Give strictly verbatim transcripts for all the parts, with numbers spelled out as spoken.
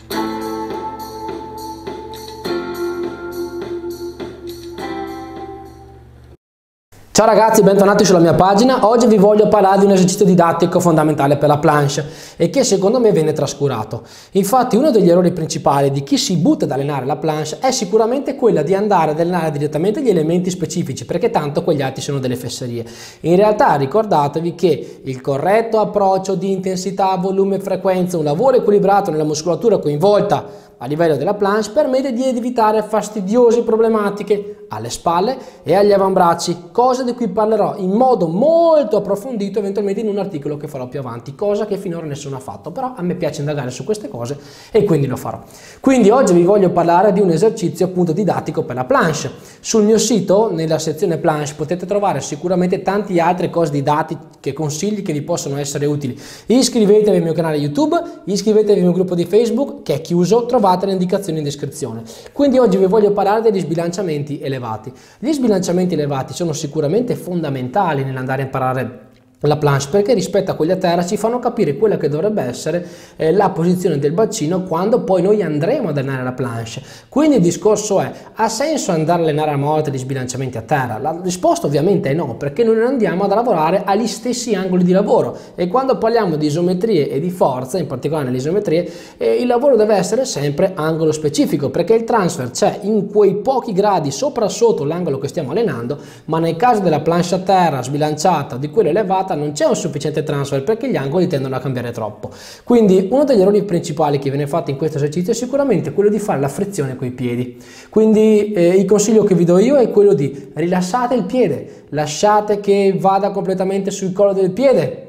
Ciao ragazzi, bentornati sulla mia pagina. Oggi vi voglio parlare di un esercizio didattico fondamentale per la planche e che secondo me viene trascurato. Infatti uno degli errori principali di chi si butta ad allenare la planche è sicuramente quella di andare ad allenare direttamente gli elementi specifici, perché tanto quegli altri sono delle fesserie. In realtà ricordatevi che il corretto approccio di intensità, volume e frequenza, un lavoro equilibrato nella muscolatura coinvolta a livello della planche permette di evitare fastidiose problematiche alle spalle e agli avambracci, cose di cui parlerò in modo molto approfondito eventualmente in un articolo che farò più avanti, cosa che finora nessuno ha fatto, però a me piace indagare su queste cose e quindi lo farò. Quindi oggi vi voglio parlare di un esercizio appunto didattico per la planche. Sul mio sito, nella sezione planche, potete trovare sicuramente tanti altri cose didattiche, consigli che vi possono essere utili. Iscrivetevi al mio canale YouTube, iscrivetevi al mio gruppo di Facebook che è chiuso, trovate le indicazioni in descrizione. Quindi oggi vi voglio parlare degli sbilanciamenti elevati. Gli sbilanciamenti elevati sono sicuramente fondamentali nell'andare a imparare la planche, perché rispetto a quelli a terra ci fanno capire quella che dovrebbe essere eh, la posizione del bacino quando poi noi andremo ad allenare la planche. Quindi il discorso è: ha senso andare a allenare a morte gli sbilanciamenti a terra? La risposta ovviamente è no, perché noi non andiamo a lavorare agli stessi angoli di lavoro, e quando parliamo di isometrie e di forza, in particolare nelle isometrie, eh, il lavoro deve essere sempre angolo specifico, perché il transfer c'è in quei pochi gradi sopra sotto l'angolo che stiamo allenando, ma nel caso della planche a terra sbilanciata di quella elevata non c'è un sufficiente transfer, perché gli angoli tendono a cambiare troppo. Quindi uno degli errori principali che viene fatto in questo esercizio è sicuramente quello di fare la frizione coi piedi. Quindi eh, il consiglio che vi do io è quello di rilassate il piede, lasciate che vada completamente sul collo del piede,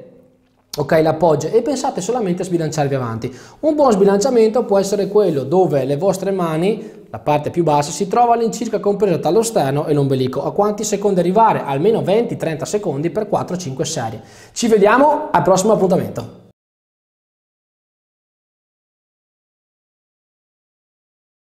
ok, l'appoggio, e pensate solamente a sbilanciarvi avanti. Un buon sbilanciamento può essere quello dove le vostre mani, la parte più bassa, si trova all'incirca compresa tra lo sterno e l'ombelico. A quanti secondi arrivare? Almeno venti trenta secondi per quattro cinque serie. Ci vediamo al prossimo appuntamento.